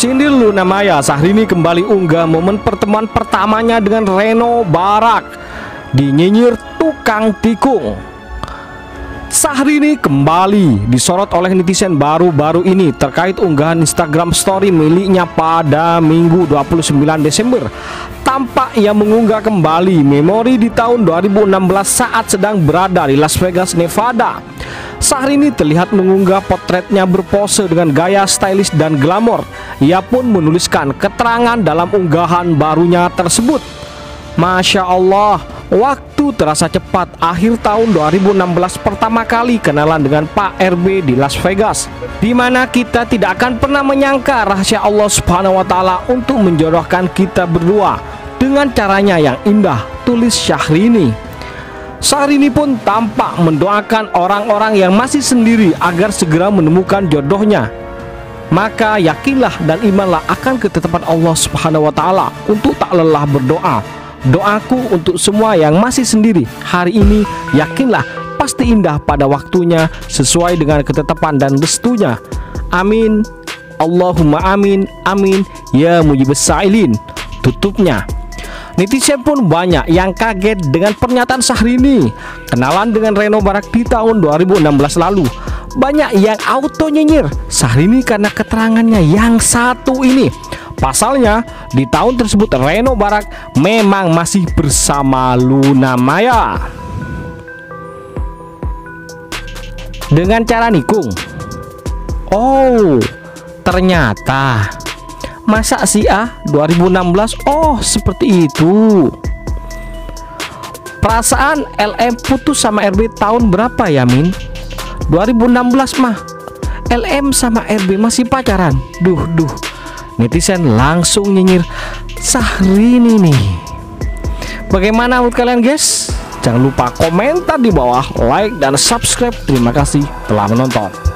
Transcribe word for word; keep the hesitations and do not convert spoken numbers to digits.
Sindir Luna Maya Syahrini kembali unggah momen pertemuan pertamanya dengan Reno Barak di nyinyir tukang tikung. Syahrini kembali disorot oleh netizen baru-baru ini terkait unggahan Instagram story miliknya pada Minggu dua puluh sembilan Desember. Tampak ia mengunggah kembali memori di tahun dua ribu enam belas saat sedang berada di Las Vegas, Nevada. Syahrini terlihat mengunggah potretnya berpose dengan gaya stylish dan glamor. Ia pun menuliskan keterangan dalam unggahan barunya tersebut. Masya Allah, waktu terasa cepat. Akhir tahun dua ribu enam belas pertama kali kenalan dengan Pak R B di Las Vegas, di mana kita tidak akan pernah menyangka rahasia Allah Subhanahu wa Ta'ala untuk menjodohkan kita berdua dengan caranya yang indah, tulis Syahrini. Syahrini pun tampak mendoakan orang-orang yang masih sendiri agar segera menemukan jodohnya. Maka yakinlah dan imanlah akan ketetapan Allah Subhanahu wa Ta'ala untuk tak lelah berdoa. Doaku untuk semua yang masih sendiri hari ini, yakinlah pasti indah pada waktunya sesuai dengan ketetapan dan restunya. Amin. Allahumma amin. Amin ya mujibus sa'ilin. Tutupnya. Netizen pun banyak yang kaget dengan pernyataan Syahrini kenalan dengan Reno Barak di tahun dua ribu enam belas lalu. Banyak yang auto nyinyir Syahrini karena keterangannya yang satu ini. Pasalnya di tahun tersebut Reno Barak memang masih bersama Luna Maya dengan cara nikung. Oh, ternyata masa sih ah dua ribu enam belas. Oh seperti itu. Perasaan L M putus sama R B tahun berapa ya Min? dua ribu enam belas mah L M sama R B masih pacaran. Duh duh. Netizen langsung nyinyir Syahrini nih. Bagaimana menurut kalian guys? Jangan lupa komentar di bawah, like dan subscribe. Terima kasih telah menonton.